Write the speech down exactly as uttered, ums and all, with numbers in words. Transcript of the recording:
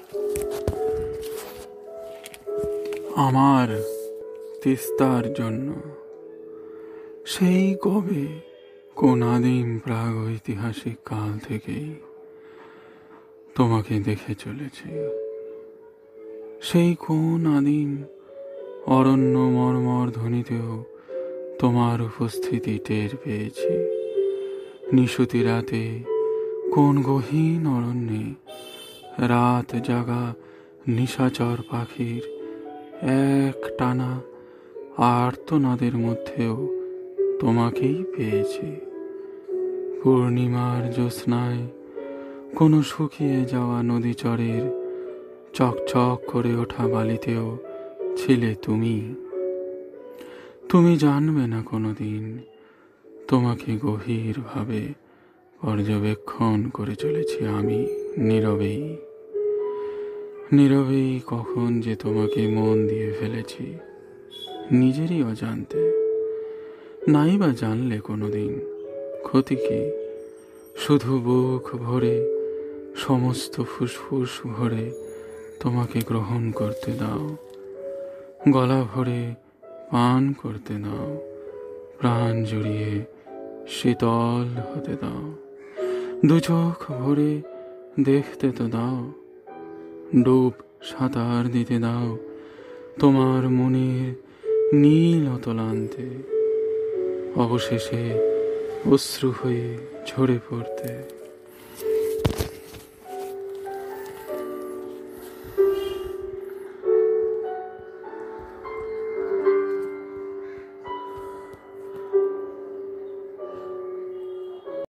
আমার তিস্তার জন্য সেই কবে কোন আদিম প্রাগৈতিহাসিক কাল থেকেই তোমাকে দেখে চলেছি। সেই কোন আদিম অরণ্য মর্মর ধ্বনিতেও তোমার উপস্থিতি টের পেয়েছি। নিশুতি রাতে কোন গহীন অরণ্যে রাত জাগা নিশাচর পাখির এক টানা আর্তনাদের মধ্যেও তোমাকেই পেয়েছি। পূর্ণিমার জ্যোৎস্নায় কোনো শুকিয়ে যাওয়া নদী চরের চকচক করে ওঠা বালিতেও ছিলে তুমি। তুমি জানবে না কোনোদিন তোমাকে গভীরভাবে পর্যবেক্ষণ করে চলেছি আমি নীরবেই নীরবেই কখন যে তোমাকে মন দিয়ে ফেলেছি নিজেরই অজান্তে। নাই বা জানলে কোনোদিন ক্ষতি কি, শুধু বুক ভরে সমস্ত ফুসফুস ভরে তোমাকে গ্রহণ করতে দাও, গলা ভরে পান করতে দাও, প্রাণ জুড়িয়ে শীতল হতে দাও, দু চোখ ভরে দেখতে তো দাও, ডুব সাঁতার দিতে দাও তোমার মনের নীল অতলান্তে, অবশেষে অশ্রু হয়ে ঝরে পড়তে।